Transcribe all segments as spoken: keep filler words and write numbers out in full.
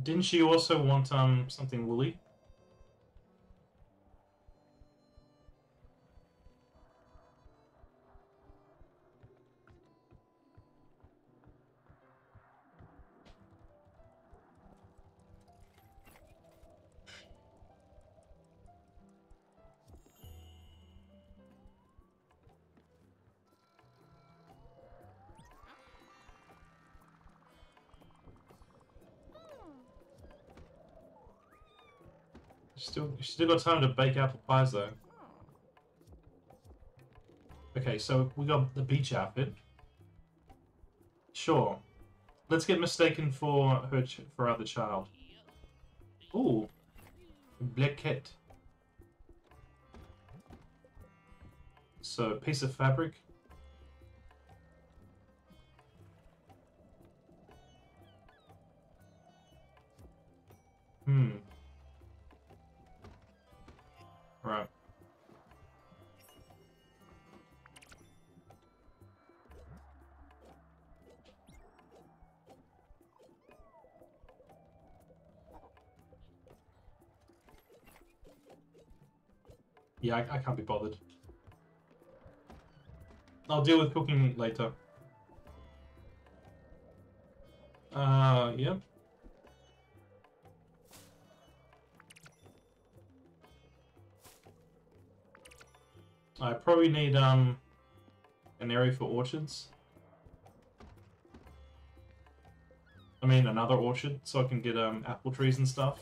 Didn't she also want um something woolly? Still, still got time to bake apple pies though. Okay, so we got the beach outfit. Sure, let's get mistaken for her ch for our other child. Ooh, black cat. So piece of fabric. Hmm. Right. Yeah, I, I can't be bothered. I'll deal with cooking later. Uh, yep. I probably need um an area for orchards. I mean another orchard so I can get um apple trees and stuff.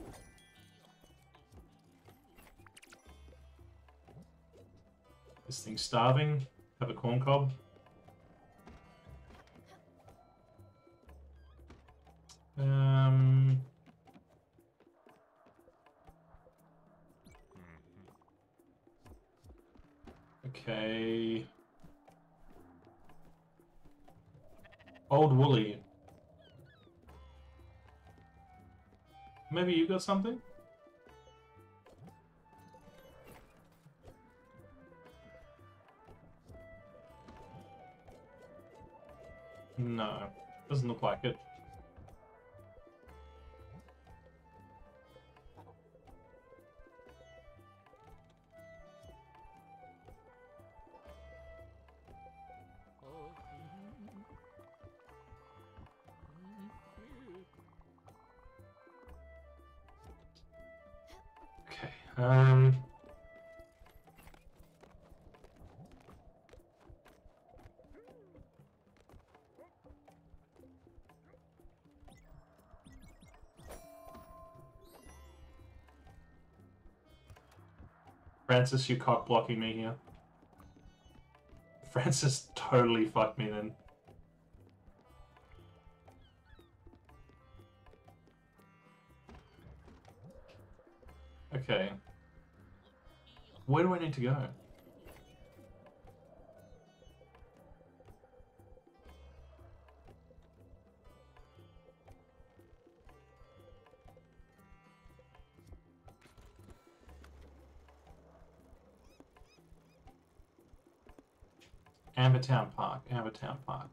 This thing's starving. Have a corn cob. Um. Okay. Old woolly. Maybe you got something? No, doesn't look like it. Okay, um... Francis, you cock blocking me here. Francis totally fucked me then. Okay. Where do I need to go? Ambertown Park, Ambertown Park.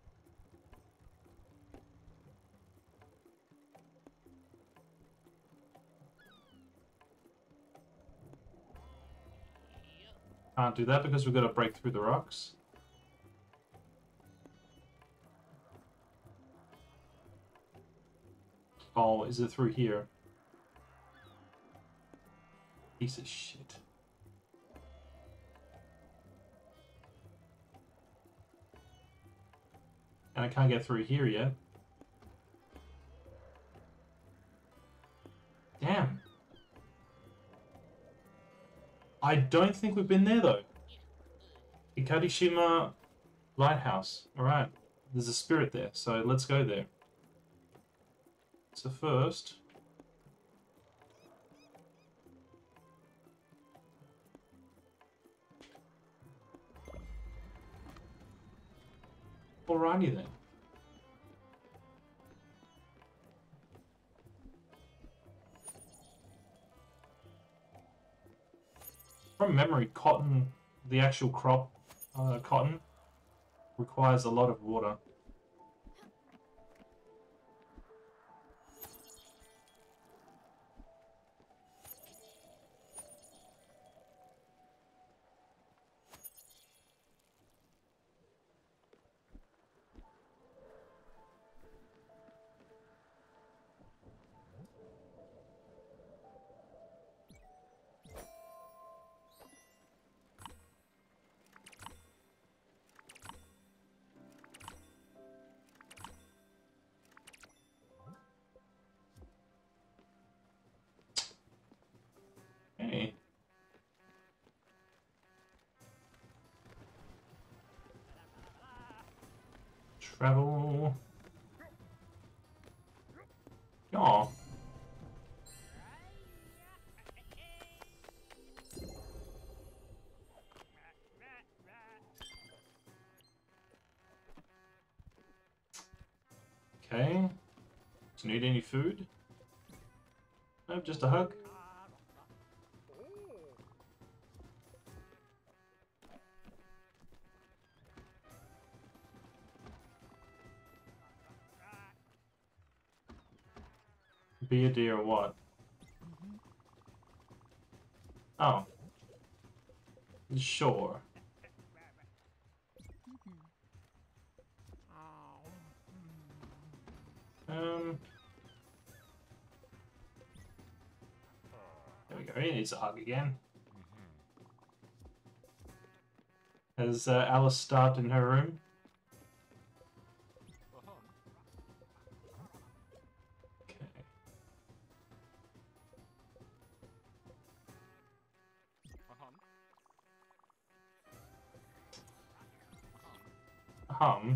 Can't do that because we've got to break through the rocks. Oh, is it through here? Piece of shit. And I can't get through here yet. Damn. I don't think we've been there though. Ikadishima Lighthouse. Alright. There's a spirit there, so let's go there. So first... Alrighty then. From memory, cotton, the actual crop, uh, cotton, requires a lot of water. Travel. Oh. Okay. Do you need any food? No, just a hug. Be a deer or what? Oh. Sure. Um. There we go. He needs a hug again. Has uh, Alice starved in her room? Okay. Hum.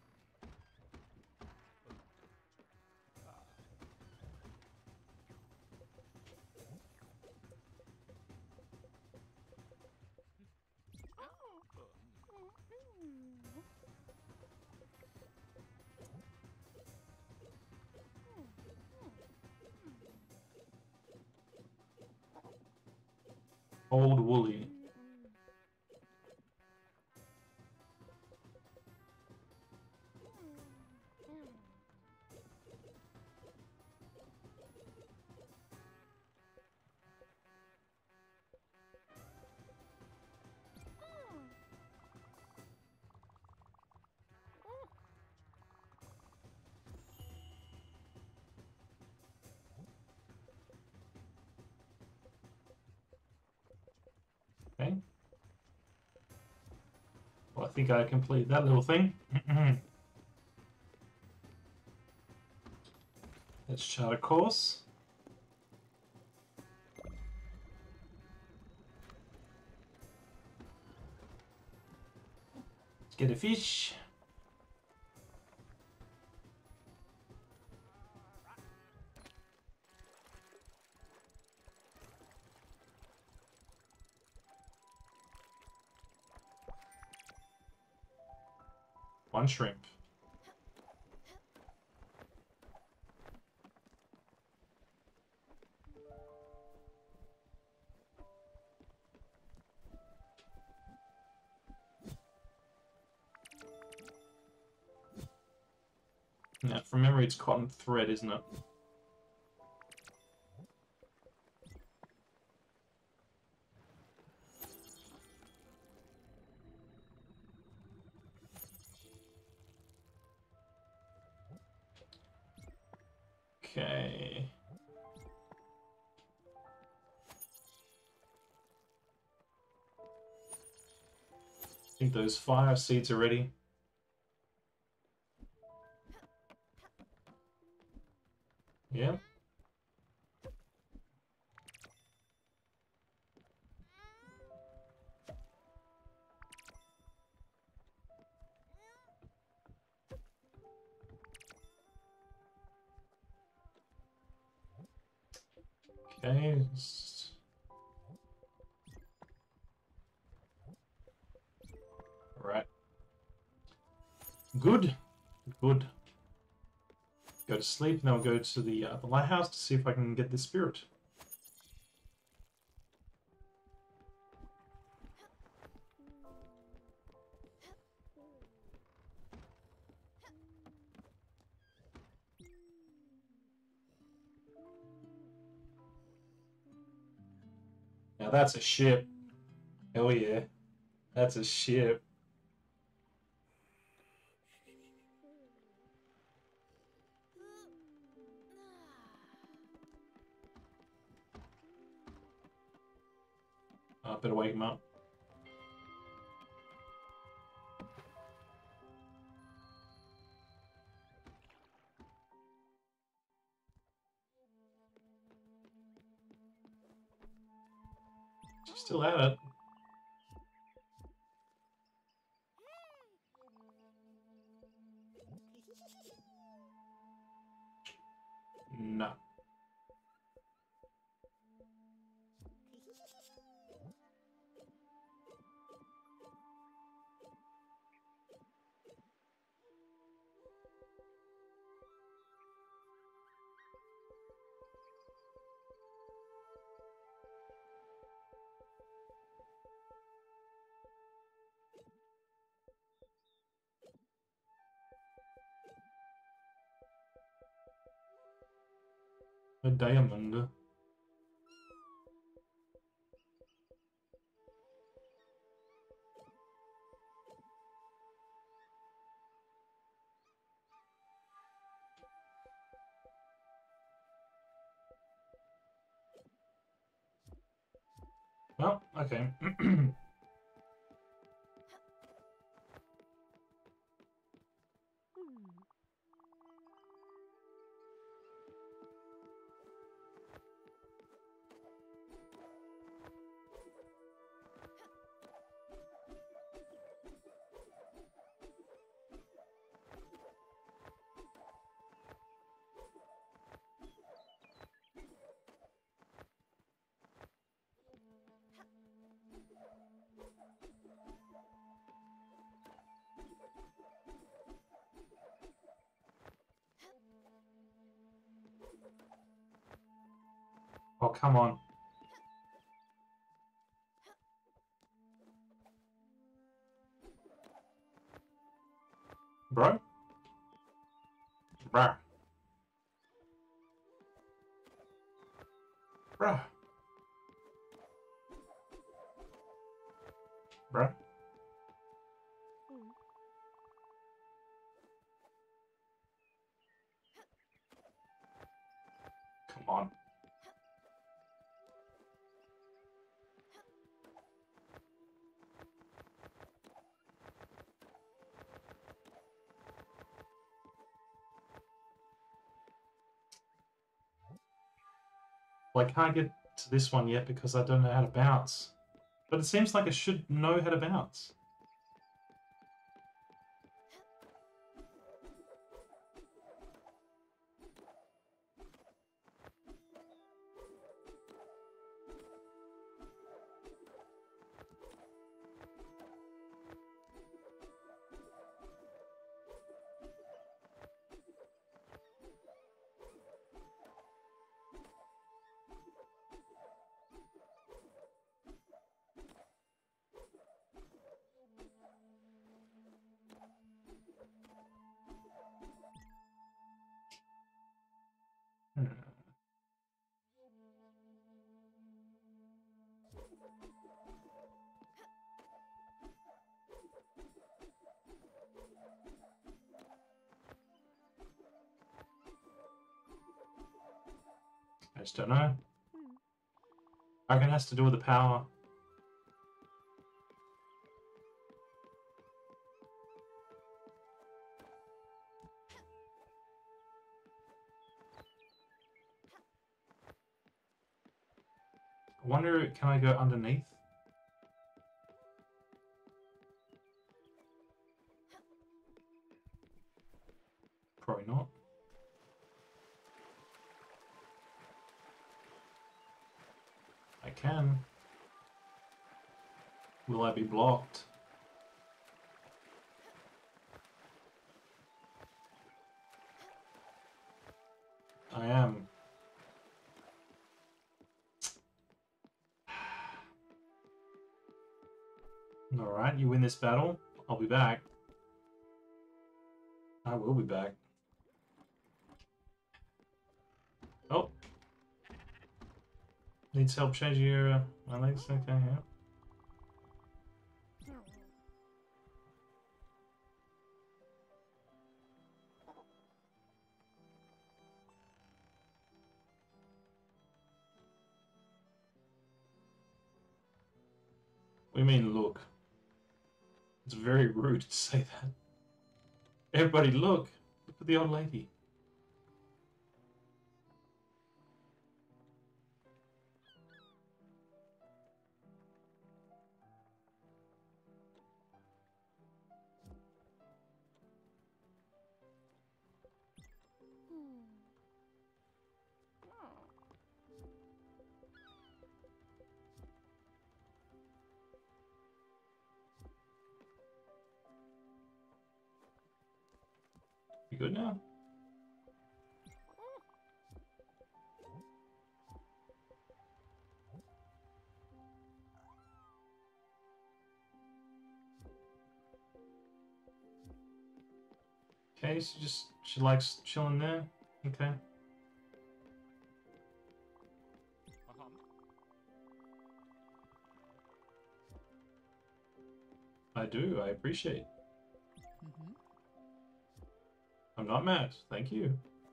Old Woolly. Okay. Well, I think I completed that little thing. Let's chart a course. Let's get a fish. One shrimp. Now, from memory, it's cotton thread, isn't it? Okay. I think those fire seeds are ready. Yeah. Okay. Right. Good. Good. Go to sleep, and I'll go to the, uh, the lighthouse to see if I can get the spirit. Now that's a ship. Hell yeah. That's a ship. I uh, better wake him up. She's still at it. No. A diamond. Well, okay. Oh, come on. Bro? Bruh. Bruh. Bruh. Come on. Well, I can't get to this one yet because I don't know how to bounce. But it seems like I should know how to bounce. Hmm. I just don't know. I reckon it has to do with the power. I wonder, can I go underneath? Probably not. I can. Will I be blocked? I am. Alright, you win this battle. I'll be back. I will be back. Oh. Needs help changing your uh, my legs? Okay, yeah. What do you mean, look? It's very rude to say that. Everybody, look! Look at the old lady. You good now? Okay, so just she likes chilling there. Okay. I do. I appreciate. Mm-hmm. I'm not mad. Thank you.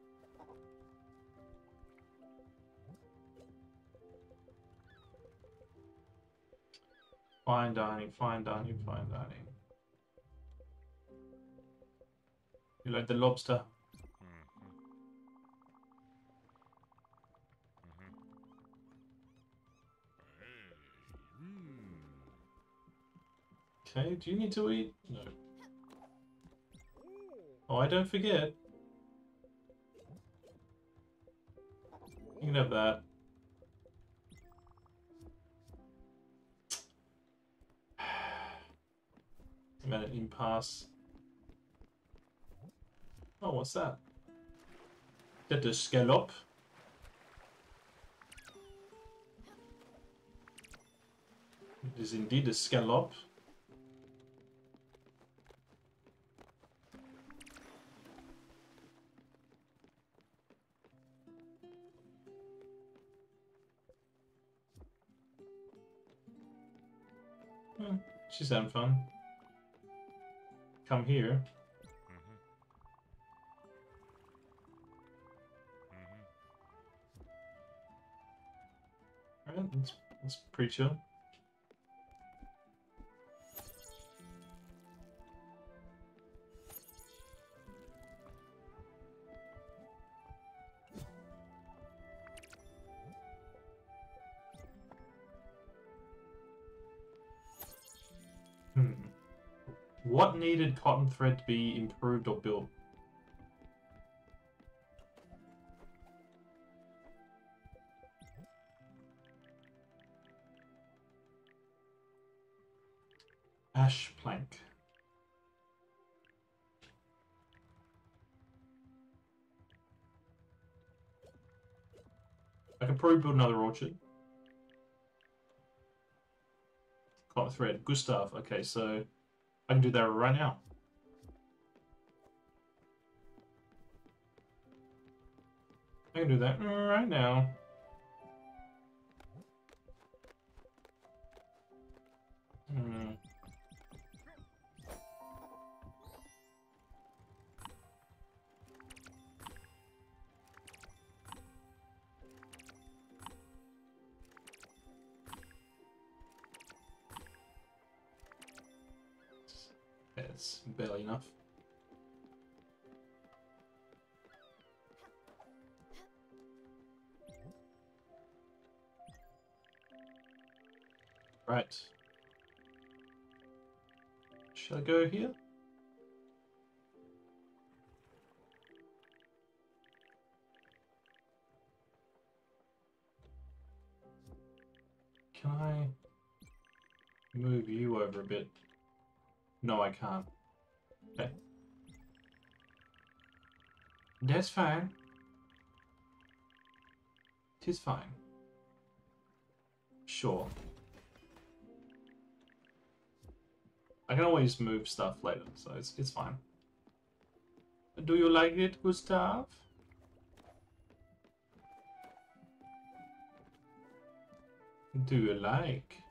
Fine dining, fine dining, fine dining. You like the lobster? Okay, do you need to eat? No. Oh, I don't forget. You can have that. I'm at an impasse. Oh, what's that? Is that the scallop? It is indeed a scallop. Hmm, she's having fun. Come here. Alright, that's, that's pretty chill. Hmm. What needed cotton thread to be improved or built? Ash plank. I can probably build another orchard. Cotton thread. Gustav. Okay, so I can do that right now. I can do that right now. Hmm. It's barely enough. Right. Shall I go here? Can I move you over a bit? No, I can't. Okay. That's fine. Tis fine. Sure. I can always move stuff later, so it's it's fine. Do you like it, Gustav? Do you like?